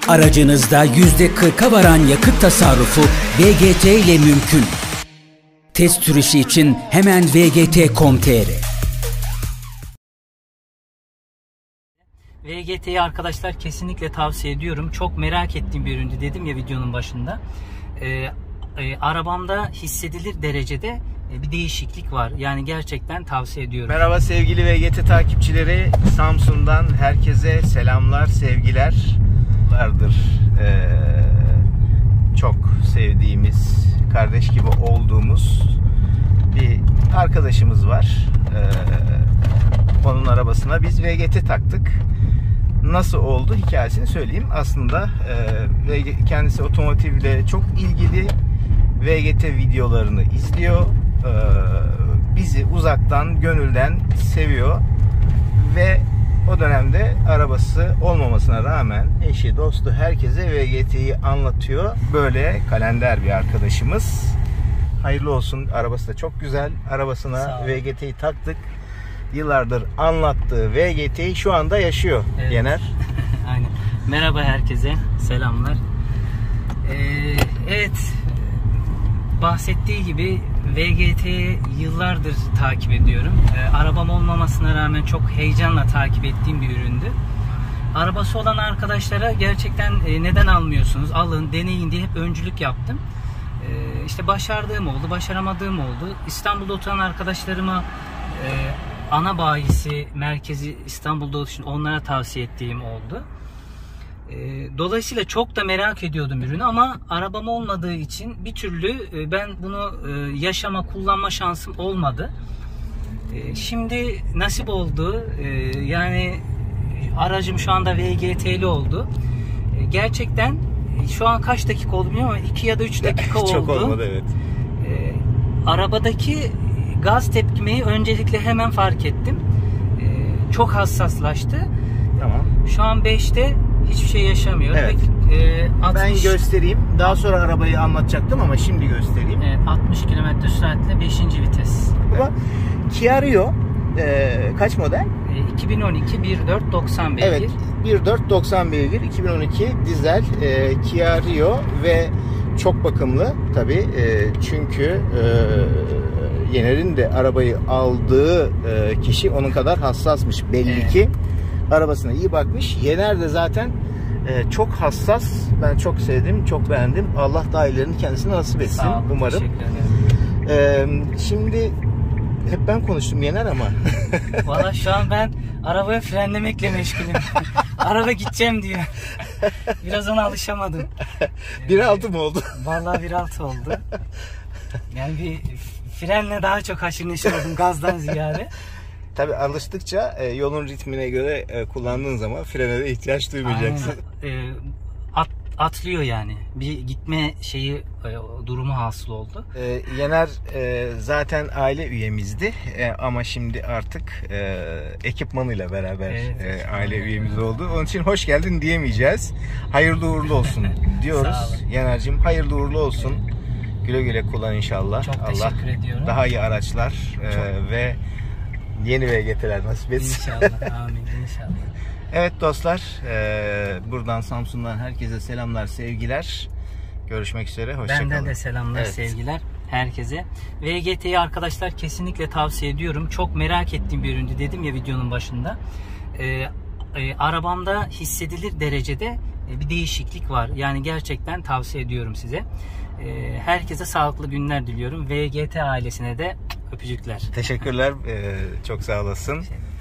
Aracınızda %40'a varan yakıt tasarrufu VGT ile mümkün. Test sürüşü için hemen vgt.com.tr. VGT'yi arkadaşlar kesinlikle tavsiye ediyorum. Çok merak ettiğim bir üründü dedim ya videonun başında. Arabamda hissedilir derecede bir değişiklik var. Yani gerçekten tavsiye ediyorum. Merhaba sevgili VGT takipçileri. Samsun'dan herkese selamlar, sevgiler. Yıllardır çok sevdiğimiz, kardeş gibi olduğumuz bir arkadaşımız var. Onun arabasına biz VGT taktık. Nasıl oldu hikayesini söyleyeyim. Aslında kendisi otomotivle çok ilgili, VGT videolarını izliyor. Bizi uzaktan, gönülden seviyor ve o dönemde arabası olmamasına rağmen eşi, dostu, herkese VGT'yi anlatıyor. Böyle kalender bir arkadaşımız. Hayırlı olsun. Arabası da çok güzel. Arabasına VGT'yi taktık. Yıllardır anlattığı VGT'yi şu anda yaşıyor. Evet. Yener. Aynen. Merhaba herkese. Selamlar. Evet. Bahsettiği gibi VGT'yi yıllardır takip ediyorum. Arabam olmamasına rağmen çok heyecanla takip ettiğim bir üründü. Arabası olan arkadaşlara gerçekten neden almıyorsunuz, alın, deneyin diye hep öncülük yaptım. İşte başardığım oldu, başaramadığım oldu. İstanbul'da oturan arkadaşlarıma ana bayisi, merkezi İstanbul'da olduğu için onlara tavsiye ettiğim oldu. Dolayısıyla çok da merak ediyordum ürünü ama arabam olmadığı için bir türlü ben bunu yaşama, kullanma şansım olmadı. Şimdi nasip oldu. Yani aracım şu anda VGT'li oldu. Gerçekten şu an kaç dakika oldu bilmiyorum ama 2 ya da 3 dakika oldu. Çok olmadı, evet. Arabadaki gaz tepkimeyi öncelikle hemen fark ettim. Çok hassaslaştı. Tamam. Şu an 5'te hiçbir şey yaşamıyor. Evet. 60, ben göstereyim. Daha sonra arabayı anlatacaktım ama şimdi göstereyim. Evet, 60 km süratle 5. vites. Bu Kia Rio kaç model? 2012 1.4 90 beygir. Evet, 1.4 90 beygir 2012 dizel Kia Rio ve çok bakımlı tabii. Çünkü Yener'in de arabayı aldığı kişi onun kadar hassasmış belli ki. Arabasına iyi bakmış. Yener de zaten çok hassas. Ben çok sevdim, çok beğendim. Allah daha iyilerini kendisine nasip etsin. Sağ olun, umarım. teşekkür ederim. Şimdi hep ben konuştum Yener ama. Valla şu an ben arabayı frenlemekle meşgulüm. Araba gideceğim diyor. Biraz ona alışamadım. 1.6 mı oldu? Valla 1.6 oldu. Yani bir frenle daha çok haşır neşir oldum gazdan ziyade. Tabii alıştıkça yolun ritmine göre kullandığın zaman frene de ihtiyaç duymayacaksın. Atlıyor yani. Bir gitme durumu hasıl oldu. Yener zaten aile üyemizdi ama şimdi artık ekipmanıyla beraber aile üyemiz oldu. Onun için hoş geldin diyemeyeceğiz. Hayırlı uğurlu olsun diyoruz. Yener'cim hayırlı uğurlu olsun. Güle güle kullan inşallah. Çok Allah teşekkür ediyorum. Daha iyi araçlar ve yeni VGT'ler nasip etsin. İnşallah. Amin. İnşallah. Evet dostlar, buradan Samsun'dan herkese selamlar, sevgiler. Görüşmek üzere, hoşçakalın. Benden de selamlar, sevgiler herkese. VGT'yi arkadaşlar kesinlikle tavsiye ediyorum. Çok merak ettiğim bir üründü dedim ya videonun başında. Arabamda hissedilir derecede bir değişiklik var. Yani gerçekten tavsiye ediyorum size. Herkese sağlıklı günler diliyorum. VGT ailesine de öpücükler. Teşekkürler, çok sağ olasın.